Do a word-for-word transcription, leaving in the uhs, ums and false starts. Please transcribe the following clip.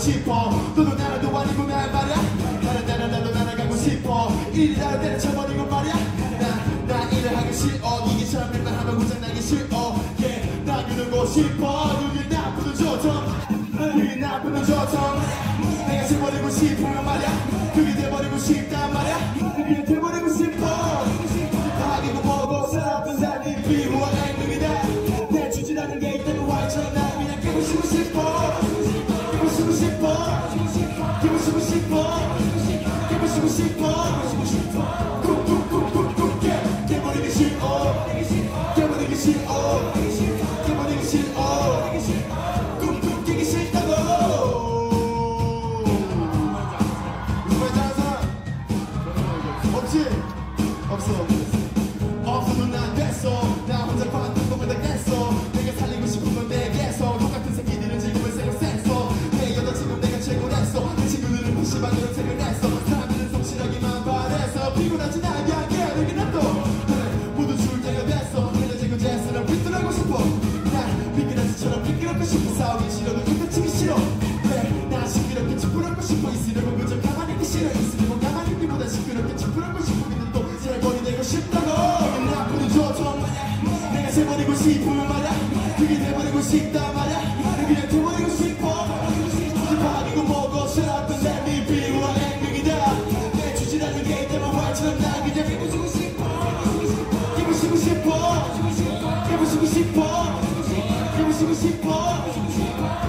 싶어. 너도 나라도 아니고 날 말야. 나는 나는 나도 날아가고 싶어. 일이라도 때려쳐버리고 말야. 나, 나 일을 하기 싫어. 이기처럼 일만 하면 고장나기 싫어. yeah, 나 그러고 싶어. 그게 나쁘든 좋던 그게 나쁘든 좋던 내가 돼버리고 싶으면 말야. 그게 돼버리고 싶단 말야. 그게 돼버리고 싶어. 하기고 보고 살았던 삶이 비호한 행동이다. 내 주지라는 게 있다면 화이처럼 나 그냥 깨부시고 싶어. 깨부시고 싶어. 깨부시고 싶어. 깨부시고 싶어. 쿡쿡쿡쿡쿡 깨버리기 싫어. 깨버리기 싫어. 깨버리기 싫어. 쿡쿡 깨기 싫다고. 정말 잘하는 사람 없지? 없어. 없어도 난 됐어. 나 혼자 봤던 것보다 깼어. 내가 살리고 싶은 건 내게서 똑같은 새끼들은 지금은 생각했어. 내 여자친구 내가 최고랬어. 내 친구들은 무시받으려 생각했어. 사람들은 성실하기만 바랬어. 피곤하지 나게 하게 내게 놔둬. 그래 모두 줄 때가 됐어. 헤어지고 제스랑 삐뚤하고 싶어. 난 미끄러지처럼 미끄럽고 싶어. 싸우기 싫어도 끝내치기 싫어. 그래 나 시끄럽게 찌푸럽고 싶어. 있으려고 그저 가만히 있기 싫어. 있으려고 가만히 있기보다 시끄럽게 찌푸럽고 싶어. 근데 또 살벌이 되고 싶다고. 나쁘든 좋던 내가 돼버리고 싶으면 말야. 그게 돼버리고 싶단 말야. 그냥 돼버리고 싶어. 바기고 뭐고 살았던 삶이 비호한 행동이다. 내 주지라는 게 있다면 화처럼 나 그냥 깨부시고 싶어. 깨부시고 싶어. 깨부시고 싶어. 깨부시고 싶어.